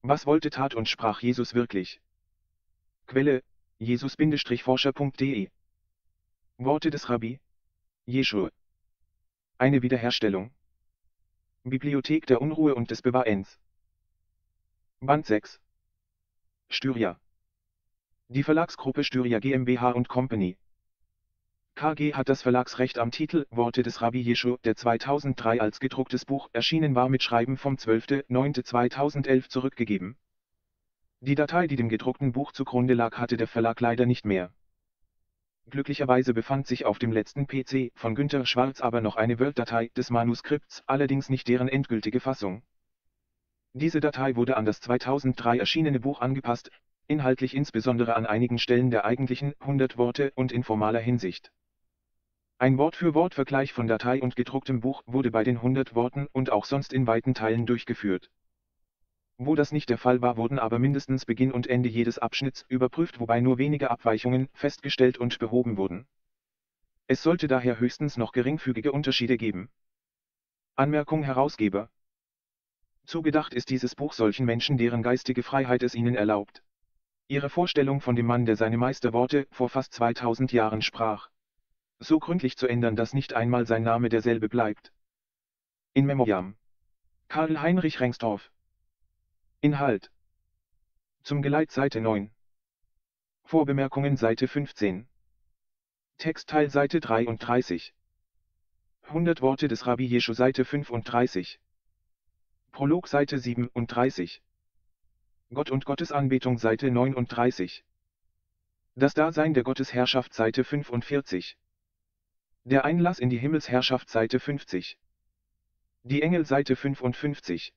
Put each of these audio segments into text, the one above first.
Was wollte, tat und sprach Jesus wirklich? Quelle: Jesus-forscher.de. Worte des Rabbi Jeschua. Eine Wiederherstellung. Bibliothek der Unruhe und des Bewahrens. Band 6. Styria. Die Verlagsgruppe Styria GmbH & Company KG hat das Verlagsrecht am Titel Worte des Rabbi Jeschua, der 2003 als gedrucktes Buch erschienen war, mit Schreiben vom 12.09.2011 zurückgegeben. Die Datei, die dem gedruckten Buch zugrunde lag, hatte der Verlag leider nicht mehr. Glücklicherweise befand sich auf dem letzten PC von Günter Schwarz aber noch eine Word-Datei des Manuskripts, allerdings nicht deren endgültige Fassung. Diese Datei wurde an das 2003 erschienene Buch angepasst, inhaltlich insbesondere an einigen Stellen der eigentlichen 100 Worte und in formaler Hinsicht. Ein Wort-für-Wort-Vergleich von Datei und gedrucktem Buch wurde bei den 100 Worten und auch sonst in weiten Teilen durchgeführt. Wo das nicht der Fall war, wurden aber mindestens Beginn und Ende jedes Abschnitts überprüft, wobei nur wenige Abweichungen festgestellt und behoben wurden. Es sollte daher höchstens noch geringfügige Unterschiede geben. Anmerkung: Herausgeber. Zugedacht ist dieses Buch solchen Menschen, deren geistige Freiheit es ihnen erlaubt, ihre Vorstellung von dem Mann, der seine Meisterworte vor fast 2000 Jahren sprach, so gründlich zu ändern, dass nicht einmal sein Name derselbe bleibt. In Memoriam. Karl Heinrich Rengstorff. Inhalt. Zum Geleit Seite 9. Vorbemerkungen Seite 15. Textteil Seite 33. 100 Worte des Rabbi Jeschua Seite 35. Prolog Seite 37. Gott und Gottesanbetung Seite 39. Das Dasein der Gottesherrschaft Seite 45. Der Einlass in die Himmelsherrschaft Seite 50. Die Engel Seite 55.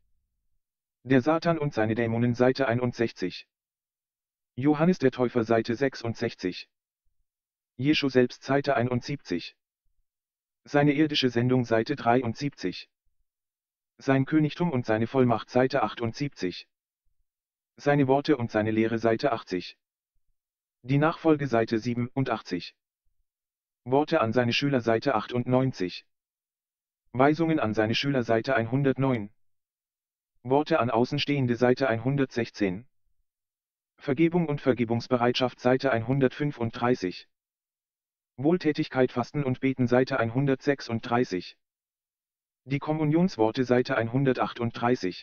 Der Satan und seine Dämonen Seite 61. Johannes der Täufer Seite 66. Jeschua selbst Seite 71. Seine irdische Sendung Seite 73. Sein Königtum und seine Vollmacht Seite 78. Seine Worte und seine Lehre Seite 80. Die Nachfolge Seite 87. Worte an seine Schüler Seite 98. Weisungen an seine Schüler Seite 109. Worte an Außenstehende Seite 116. Vergebung und Vergebungsbereitschaft Seite 135. Wohltätigkeit, Fasten und Beten Seite 136. Die Kommunionsworte Seite 138.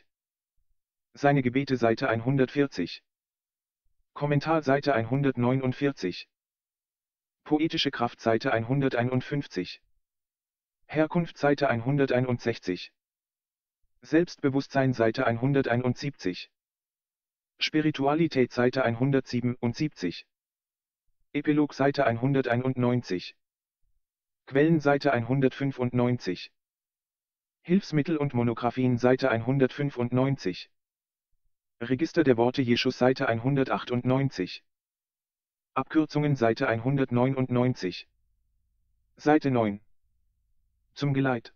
Seine Gebete Seite 140. Kommentar Seite 149. Poetische Kraft Seite 151. Herkunft Seite 161. Selbstbewusstsein Seite 171. Spiritualität Seite 177. Epilog Seite 191. Quellen Seite 195. Hilfsmittel und Monographien Seite 195. Register der Worte Jeschus Seite 198. Abkürzungen Seite 199. Seite 9. Zum Geleit.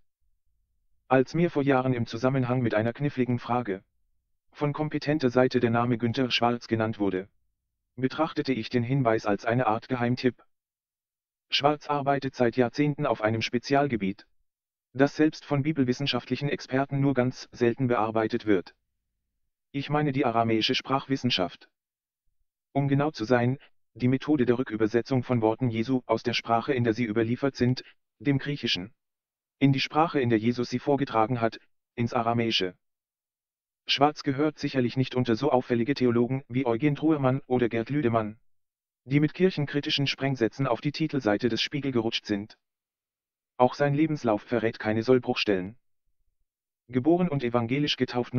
Als mir vor Jahren im Zusammenhang mit einer kniffligen Frage von kompetenter Seite der Name Günter Schwarz genannt wurde, betrachtete ich den Hinweis als eine Art Geheimtipp. Schwarz arbeitet seit Jahrzehnten auf einem Spezialgebiet, das selbst von bibelwissenschaftlichen Experten nur ganz selten bearbeitet wird. Ich meine die aramäische Sprachwissenschaft. Um genau zu sein, die Methode der Rückübersetzung von Worten Jesu aus der Sprache, in der sie überliefert sind, dem Griechischen, in die Sprache, in der Jesus sie vorgetragen hat, ins Aramäische. Schwarz gehört sicherlich nicht unter so auffällige Theologen wie Eugen Truermann oder Gerd Lüdemann, die mit kirchenkritischen Sprengsätzen auf die Titelseite des Spiegel gerutscht sind. Auch sein Lebenslauf verrät keine Sollbruchstellen. Geboren und evangelisch getauft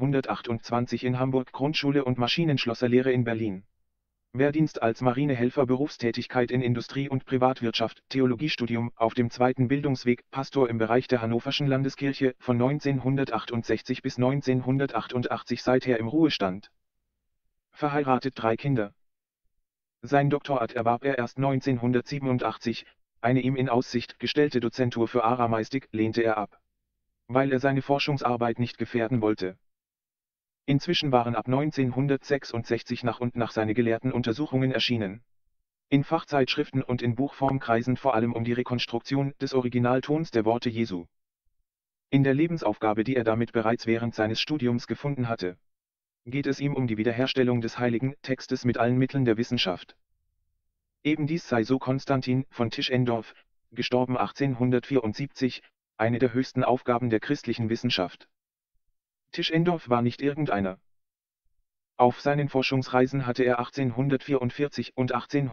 1928 in Hamburg, Grundschule und Maschinenschlosserlehre in Berlin. Wehrdienst als Marinehelfer, Berufstätigkeit in Industrie- und Privatwirtschaft, Theologiestudium auf dem zweiten Bildungsweg, Pastor im Bereich der Hannoverschen Landeskirche von 1968 bis 1988, seither im Ruhestand. Verheiratet, 3 Kinder. Sein Doktorat erwarb er erst 1987, eine ihm in Aussicht gestellte Dozentur für Aramaistik lehnte er ab, weil er seine Forschungsarbeit nicht gefährden wollte. Inzwischen waren ab 1966 nach und nach seine gelehrten Untersuchungen erschienen. In Fachzeitschriften und in Buchform kreisend vor allem um die Rekonstruktion des Originaltons der Worte Jesu. In der Lebensaufgabe, die er damit bereits während seines Studiums gefunden hatte, geht es ihm um die Wiederherstellung des heiligen Textes mit allen Mitteln der Wissenschaft. Ebendies sei, so Konstantin von Tischendorf, gestorben 1874, eine der höchsten Aufgaben der christlichen Wissenschaft. Tischendorf war nicht irgendeiner. Auf seinen Forschungsreisen hatte er 1844 und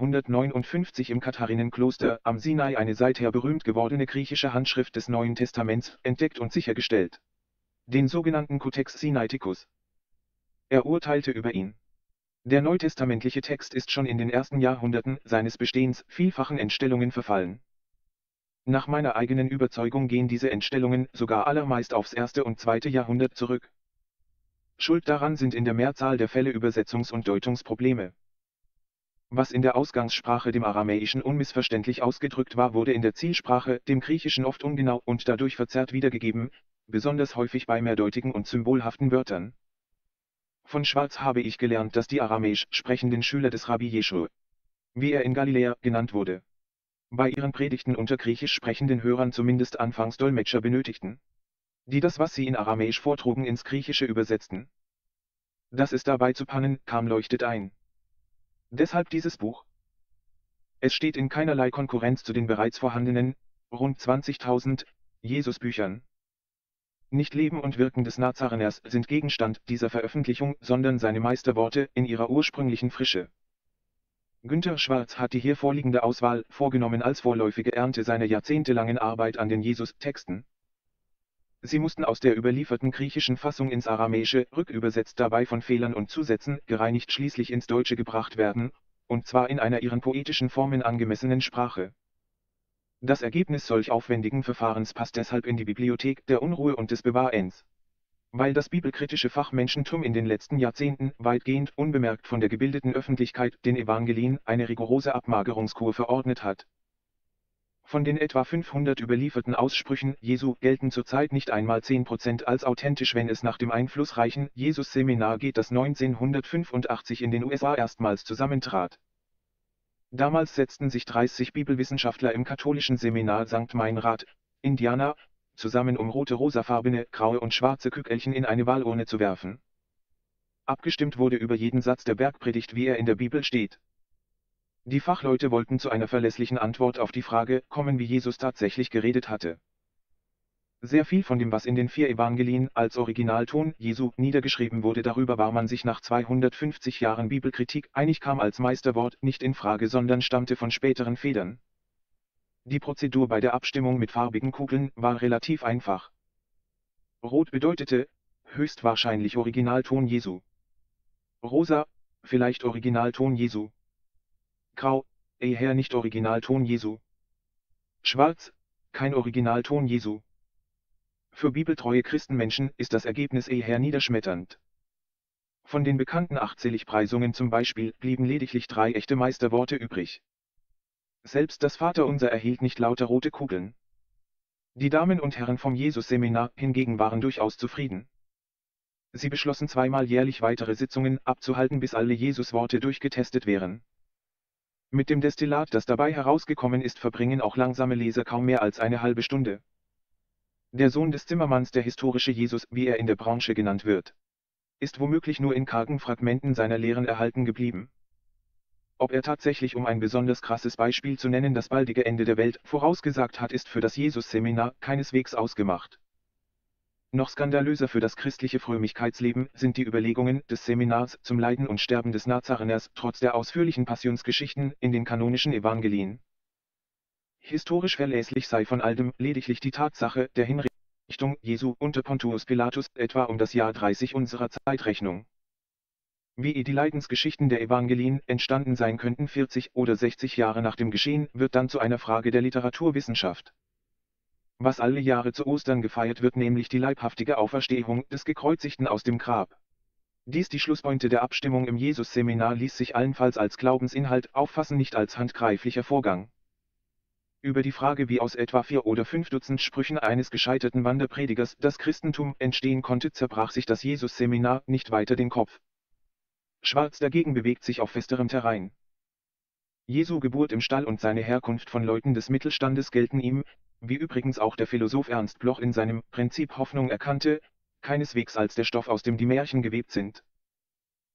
1859 im Katharinenkloster am Sinai eine seither berühmt gewordene griechische Handschrift des Neuen Testaments entdeckt und sichergestellt. Den sogenannten Codex Sinaiticus. Er urteilte über ihn: Der neutestamentliche Text ist schon in den ersten Jahrhunderten seines Bestehens vielfachen Entstellungen verfallen. Nach meiner eigenen Überzeugung gehen diese Entstellungen sogar allermeist aufs 1. und 2. Jahrhundert zurück. Schuld daran sind in der Mehrzahl der Fälle Übersetzungs- und Deutungsprobleme. Was in der Ausgangssprache dem Aramäischen unmissverständlich ausgedrückt war, wurde in der Zielsprache dem Griechischen oft ungenau und dadurch verzerrt wiedergegeben, besonders häufig bei mehrdeutigen und symbolhaften Wörtern. Von Schwarz habe ich gelernt, dass die aramäisch sprechenden Schüler des Rabbi Jeschua, wie er in Galiläa genannt wurde, bei ihren Predigten unter griechisch sprechenden Hörern zumindest anfangs Dolmetscher benötigten, die das, was sie in Aramäisch vortrugen, ins Griechische übersetzten. Dass es dabei zu Pannen kam, leuchtet ein. Deshalb dieses Buch. Es steht in keinerlei Konkurrenz zu den bereits vorhandenen, rund 20.000, Jesus-Büchern. Nicht Leben und Wirken des Nazareners sind Gegenstand dieser Veröffentlichung, sondern seine Meisterworte in ihrer ursprünglichen Frische. Günter Schwarz hat die hier vorliegende Auswahl vorgenommen als vorläufige Ernte seiner jahrzehntelangen Arbeit an den Jesus-Texten. Sie mussten aus der überlieferten griechischen Fassung ins Aramäische, rückübersetzt dabei von Fehlern und Zusätzen, gereinigt schließlich ins Deutsche gebracht werden, und zwar in einer ihren poetischen Formen angemessenen Sprache. Das Ergebnis solch aufwendigen Verfahrens passt deshalb in die Bibliothek der Unruhe und des Bewahrens. Weil das bibelkritische Fachmenschentum in den letzten Jahrzehnten weitgehend unbemerkt von der gebildeten Öffentlichkeit den Evangelien eine rigorose Abmagerungskur verordnet hat. Von den etwa 500 überlieferten Aussprüchen Jesu gelten zurzeit nicht einmal 10% als authentisch, wenn es nach dem einflussreichen Jesus-Seminar geht, das 1985 in den USA erstmals zusammentrat. Damals setzten sich 30 Bibelwissenschaftler im katholischen Seminar St. Meinrad, Indiana, zusammen, um rote, rosafarbene, graue und schwarze Kügelchen in eine Wahlurne zu werfen. Abgestimmt wurde über jeden Satz der Bergpredigt, wie er in der Bibel steht. Die Fachleute wollten zu einer verlässlichen Antwort auf die Frage kommen, wie Jesus tatsächlich geredet hatte. Sehr viel von dem, was in den 4 Evangelien als Originalton Jesu niedergeschrieben wurde, darüber war man sich nach 250 Jahren Bibelkritik einig, kam als Meisterwort nicht in Frage, sondern stammte von späteren Federn. Die Prozedur bei der Abstimmung mit farbigen Kugeln war relativ einfach. Rot bedeutete höchstwahrscheinlich Originalton Jesu. Rosa, vielleicht Originalton Jesu. Grau, eher nicht Originalton Jesu. Schwarz, kein Originalton Jesu. Für bibeltreue Christenmenschen ist das Ergebnis eher niederschmetternd. Von den bekannten 8 Seligpreisungen zum Beispiel blieben lediglich 3 echte Meisterworte übrig. Selbst das Vaterunser erhielt nicht lauter rote Kugeln. Die Damen und Herren vom Jesus-Seminar hingegen waren durchaus zufrieden. Sie beschlossen, zweimal jährlich weitere Sitzungen abzuhalten, bis alle Jesus-Worte durchgetestet wären. Mit dem Destillat, das dabei herausgekommen ist, verbringen auch langsame Leser kaum mehr als eine halbe Stunde. Der Sohn des Zimmermanns, der historische Jesus, wie er in der Branche genannt wird, ist womöglich nur in kargen Fragmenten seiner Lehren erhalten geblieben. Ob er tatsächlich, um ein besonders krasses Beispiel zu nennen, das baldige Ende der Welt vorausgesagt hat, ist für das Jesus-Seminar keineswegs ausgemacht. Noch skandalöser für das christliche Frömmigkeitsleben sind die Überlegungen des Seminars zum Leiden und Sterben des Nazareners trotz der ausführlichen Passionsgeschichten in den kanonischen Evangelien. Historisch verlässlich sei von all dem lediglich die Tatsache der Hinrichtung Jesu unter Pontius Pilatus etwa um das Jahr 30 unserer Zeitrechnung. Wie die Leidensgeschichten der Evangelien entstanden sein könnten 40 oder 60 Jahre nach dem Geschehen, wird dann zu einer Frage der Literaturwissenschaft. Was alle Jahre zu Ostern gefeiert wird, nämlich die leibhaftige Auferstehung des Gekreuzigten aus dem Grab. Dies die Schlusspointe der Abstimmung im Jesus-Seminar, ließ sich allenfalls als Glaubensinhalt auffassen, nicht als handgreiflicher Vorgang. Über die Frage, wie aus etwa 4 oder 5 Dutzend Sprüchen eines gescheiterten Wanderpredigers das Christentum entstehen konnte, zerbrach sich das Jesus-Seminar nicht weiter den Kopf. Schwarz dagegen bewegt sich auf festerem Terrain. Jesu Geburt im Stall und seine Herkunft von Leuten des Mittelstandes gelten ihm, wie übrigens auch der Philosoph Ernst Bloch in seinem Prinzip Hoffnung erkannte, keineswegs als der Stoff, aus dem die Märchen gewebt sind.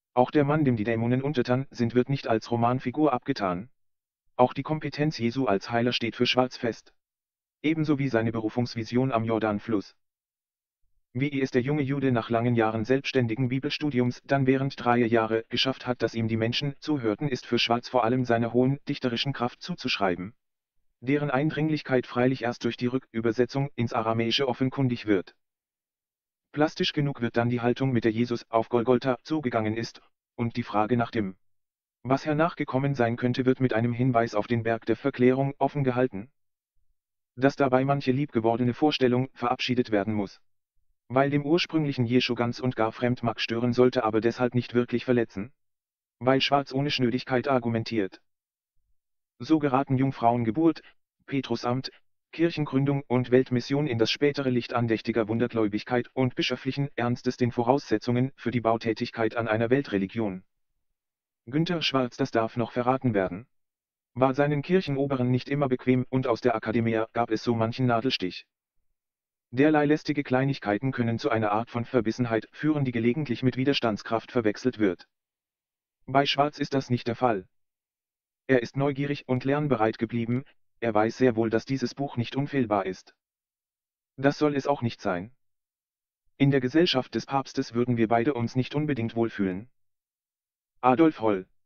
Auch der Mann, dem die Dämonen untertan sind, wird nicht als Romanfigur abgetan. Auch die Kompetenz Jesu als Heiler steht für Schwarz fest. Ebenso wie seine Berufungsvision am Jordanfluss. Wie es der junge Jude nach langen Jahren selbstständigen Bibelstudiums dann während 3 Jahre geschafft hat, dass ihm die Menschen zuhörten, ist für Schwarz vor allem seiner hohen dichterischen Kraft zuzuschreiben, deren Eindringlichkeit freilich erst durch die Rückübersetzung ins Aramäische offenkundig wird. Plastisch genug wird dann die Haltung, mit der Jesus auf Golgotha zugegangen ist, und die Frage nach dem, was hernach gekommen sein könnte, wird mit einem Hinweis auf den Berg der Verklärung offen gehalten. Dass dabei manche liebgewordene Vorstellung verabschiedet werden muss, weil dem ursprünglichen Jeschu ganz und gar fremd mag, stören sollte aber deshalb nicht wirklich verletzen, weil Schwarz ohne Schnödigkeit argumentiert. So geraten Jungfrauengeburt, Petrusamt, Kirchengründung und Weltmission in das spätere Licht andächtiger Wundergläubigkeit und bischöflichen Ernstes, den Voraussetzungen für die Bautätigkeit an einer Weltreligion. Günter Schwarz, das darf noch verraten werden, war seinen Kirchenoberen nicht immer bequem, und aus der Akademia gab es so manchen Nadelstich. Derlei lästige Kleinigkeiten können zu einer Art von Verbissenheit führen, die gelegentlich mit Widerstandskraft verwechselt wird. Bei Schwarz ist das nicht der Fall. Er ist neugierig und lernbereit geblieben, er weiß sehr wohl, dass dieses Buch nicht unfehlbar ist. Das soll es auch nicht sein. In der Gesellschaft des Papstes würden wir beide uns nicht unbedingt wohlfühlen. Adolf Holl